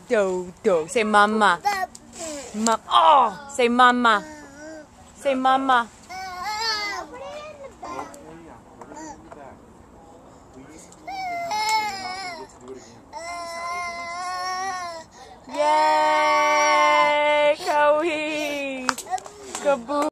Do, do. Say mama. Oh, say mama. Say mama. Yay, Cohen. Kaboom.